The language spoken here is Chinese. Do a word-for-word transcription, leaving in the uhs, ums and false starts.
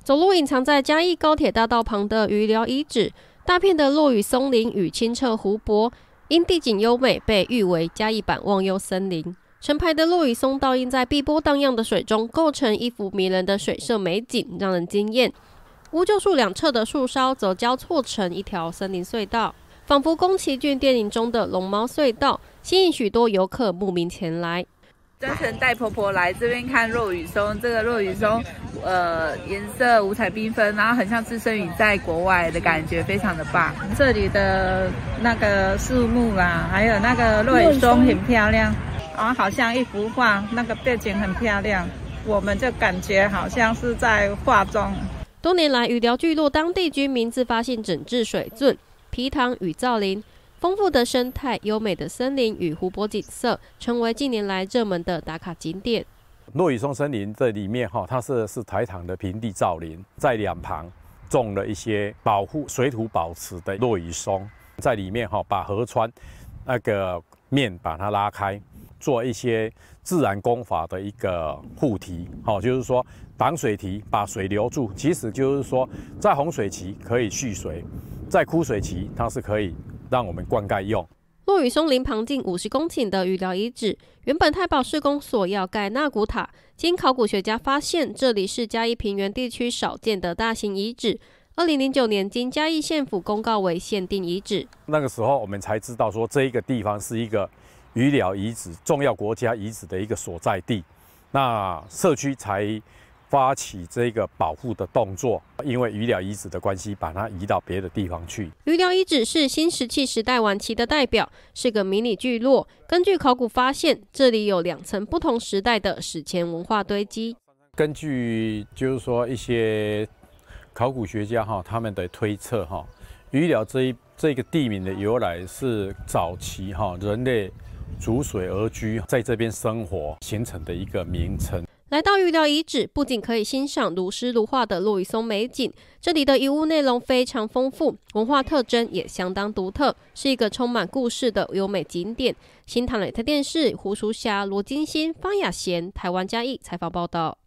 走路隐藏在嘉义高铁大道旁的鱼寮遗址，大片的落羽松林与清澈湖泊，因地景优美被誉为嘉义版忘忧森林。成排的落羽松倒映在碧波荡漾的水中，构成一幅迷人的水色美景，让人惊艳。乌桕树两侧的树梢则交错成一条森林隧道，仿佛宫崎骏电影中的龙猫隧道，吸引许多游客慕名前来。 专程带婆婆来这边看落羽松，这个落羽松，呃，颜色五彩缤纷，然后很像置身于在国外的感觉，非常的棒。这里的那个树木啦，还有那个落羽松很漂亮，啊，好像一幅画，那个背景很漂亮，我们就感觉好像是在画中。 多年来，鱼寮聚落当地居民自发性整治水圳、埤塘与造林。丰富的生态、优美的森林与湖泊景色，成为近年来热门的打卡景点。 落羽松森林这里面哈，它是是台糖的平地造林，在两旁种了一些保护水土保持的落羽松，在里面哈把河川那个面把它拉开，做一些自然工法的一个护堤，好，就是说挡水堤，把水留住。其实就是说，在洪水期可以蓄水，在枯水期它是可以让我们灌溉用。 落羽松林旁近五十公顷的鱼寮遗址，原本太保市公所要盖纳古塔，经考古学家发现，这里是嘉义平原地区少见的大型遗址。二零零九年，经嘉义县府公告为限定遗址。 那个时候，我们才知道说这一个地方是一个鱼寮遗址重要国家遗址的一个所在地，那社区才发起这个保护的动作，因为鱼寮遗址的关系，把它移到别的地方去。 鱼寮遗址是新石器时代晚期的代表，是个迷你聚落。根据考古发现，这里有两层不同时代的史前文化堆积。 根据就是说一些考古学家哈他们的推测哈，鱼寮这一这个地名的由来是早期哈人类逐水而居，在这边生活形成的一个名称。 来到鱼寮遗址，不仅可以欣赏如诗如画的落羽松美景，这里的遗物内容非常丰富，文化特征也相当独特，是一个充满故事的优美景点。新唐人台电视胡淑霞、罗金欣、方雅贤，台湾嘉义采访报道。